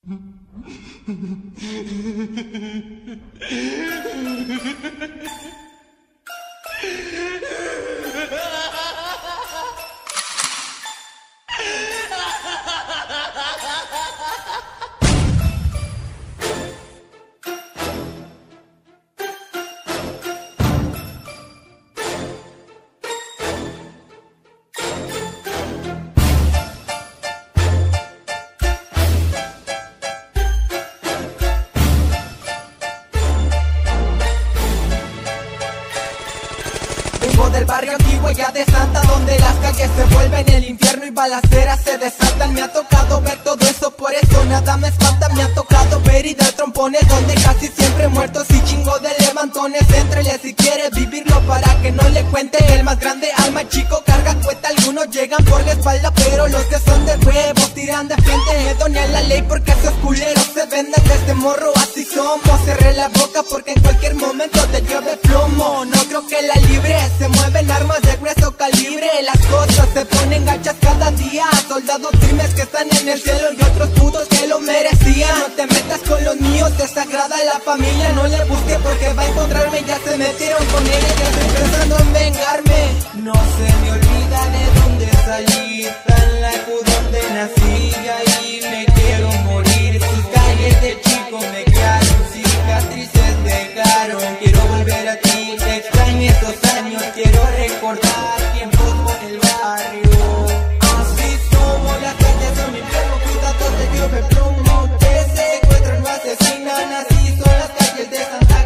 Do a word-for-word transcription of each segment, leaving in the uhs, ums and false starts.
Del barrio antiguo ya de Santa, donde las calles se vuelven el infierno y balaceras se desatan. Me ha tocado ver todo eso, por eso nada me espanta. Me ha tocado ver y dar trompones donde casi siempre muertos y chingo de levantones. Éntrele si quiere vivirlo para que no le cuente. El más grande al más chico carga cuenta. Algunos llegan por la espalda, pero los que son de huevos tiran de frente. Doña la ley porque esos culeros se venden desde morro. Así somos, cerré la boca porque en cualquier momento te llueve plomo. No creo que la libre, se mueven armas de grueso calibre. Las cosas se ponen gachas cada día. Soldados firmes que están en el cielo y otros putos que lo merecían. No te metas con los míos, te sagrada la familia. No le busque porque va a encontrarme. Ya se metieron con él y ya estoy pensando en vengarme. No se me olvida de dónde salí, tan lejos donde nací. Y ahí me quiero morir. Sus calles de chico me quedaron, cicatrices dejaron. Quiero volver a ti, te extraño esos años. Quiero recordar tiempos con el barrio. Así somos, las calles son mi infierno. Cuidado, te llueve plomo. Te secuestran, no asesinan. Así son las calles de Santa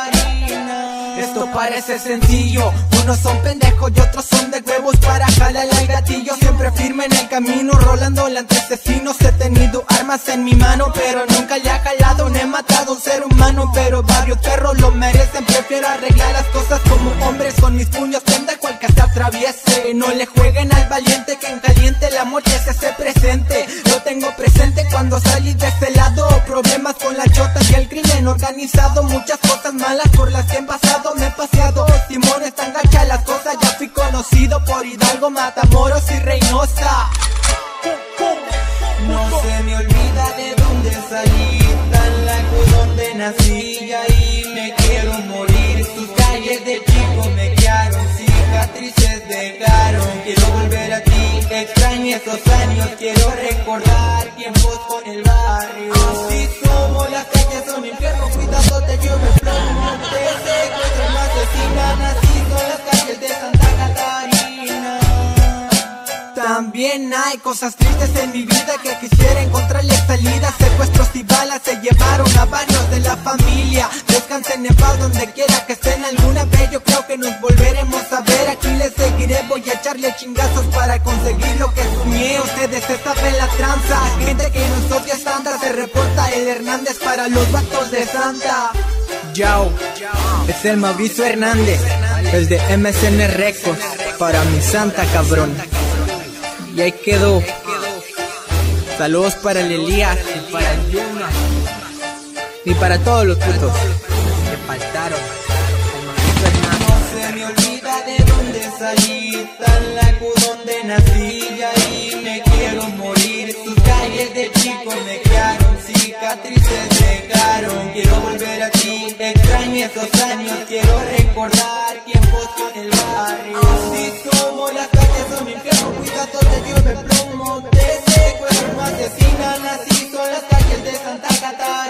Catarina. Esto parece sencillo, unos son pendejos y otros son de huevos para jalar el gatillo. Siempre firme en el camino, rolando entre asesinos. He tenido armas en mi mano, pero nunca le ha jalado. No he matado a un ser humano, pero varios perros lo merecen. Prefiero arreglar las cosas como hombres con mis puños, pendejo al que se atraviese. No le jueguen al valiente, que en caliente la muerte se hace presente. Lo tengo presente cuando salí de este lado. Problemas con las chotas y el crimen organizado. Muchas cosas malas por las que he pasado. Me he paseado, Simón, están gachas las cosas. Ya fui conocido por Hidalgo, Matamoros y Reynosa. No se me olvida de dónde salí, tan lejos donde nací. Y ahí me quiero morir. Sus calles de chico me quedaron, cicatrices dejaron. Quiero volver a ti, extraño esos años. Quiero recordar tiempos con el barrio. Así somos, las calles son mi infierno. Cuidado, te llueve plomo. Te secuestran, no asesinan. Así son las calles de Santa Catarina. También hay cosas tristes en mi vida que quisiera encontrarle salida. Secuestros y balas se llevaron a varios de la familia. Descansen en paz donde quiera que estén. Alguna vez yo creo que nos volveremos a ver. Aquí les seguiré, voy a echarle chingazos para conseguir lo que soñé. Ustedes se saben la tranza. Gente que nos odia santa, se reporta el Hernández para los vatos de Santa. Yao, es el Mauricio Hernández, el de M S N Records, para mi santa cabrón. Y ahí quedó. Saludos para el Elías y para el Yuna. Y para todos los putos que faltaron. No se me olvida de dónde salí, tan lejos donde nací. Y ahí me quiero morir. Sus calles de chico me quedaron, cicatrices dejaron. Quiero volver a ti, extraño esos años. Quiero recordar tiempos con el barrio. Así somos, las calles son mi infierno. Cuidado, te llueve plomo. Te secuestran, no asesinan. Así son las calles de Santa Catarina.